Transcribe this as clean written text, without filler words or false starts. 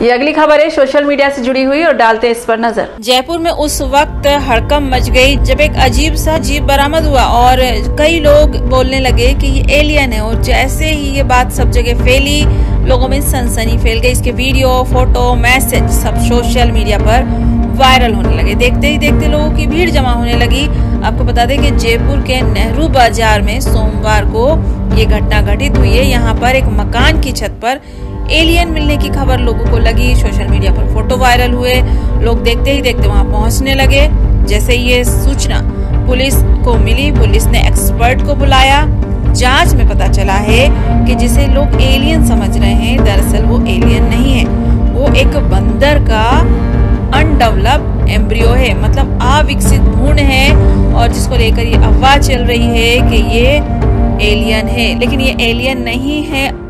ये अगली खबर है सोशल मीडिया से जुड़ी हुई और डालते हैं इस पर नजर। जयपुर में उस वक्त हड़कंप मच गई जब एक अजीब सा जीव बरामद हुआ और कई लोग बोलने लगे कि ये एलियन है। और जैसे ही ये बात सब जगह फैली, लोगों में सनसनी फैल गई। इसके वीडियो, फोटो, मैसेज सब सोशल मीडिया पर वायरल होने लगे। देखते ही देखते लोगों की भीड़ जमा होने लगी। आपको बता दें कि जयपुर के नेहरू बाजार में सोमवार को ये घटना घटित हुई है। यहाँ पर एक मकान की छत पर एलियन मिलने की खबर लोगों को लगी। सोशल मीडिया पर फोटो वायरल हुए। लोग देखते ही देखते वहां पहुंचने लगे। जैसे ये सूचना पुलिस को मिली, पुलिस ने एक्सपर्ट को बुलाया। जांच में पता चला है कि जिसे लोग एलियन समझ रहे हैं, दरअसल वो एलियन नहीं है, वो एक बंदर का अनडेवलप्ड एम्ब्रियो है, मतलब अविकसित भ्रूण है। और जिसको लेकर ये अफवाह चल रही है कि ये एलियन है, लेकिन ये एलियन नहीं है,